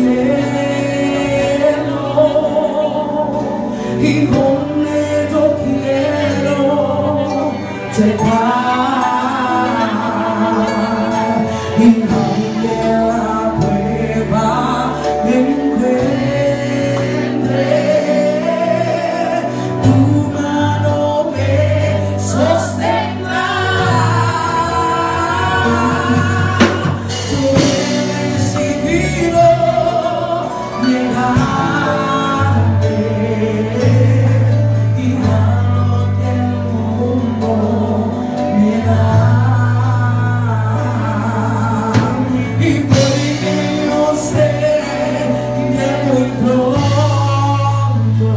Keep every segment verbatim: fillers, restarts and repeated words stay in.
cielo y donde yo quiero llegar, y aunque la prueba me encuentre, tu mano me sostendrá. Yo he decidido negarte y dar lo que el mundo me da, y porque yo sé que muy pronto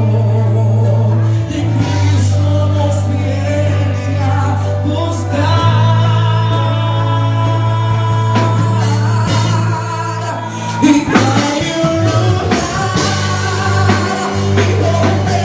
y Cristo nos viene a buscar, y hay un lugar y donde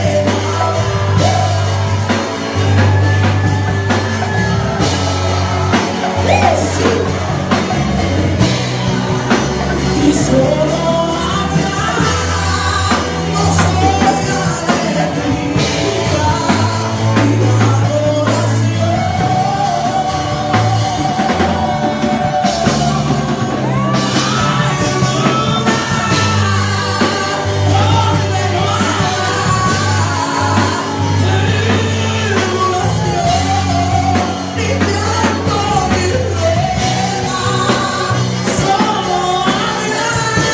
y solo habrá gozo y alegría y adoración. Donde no habrá tribulación, ni llanto, ni pena, solo habrá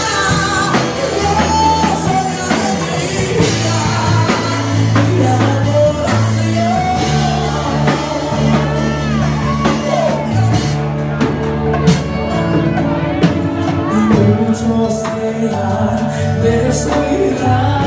gozo y alegría y adoración. Y muchos serán descuidados,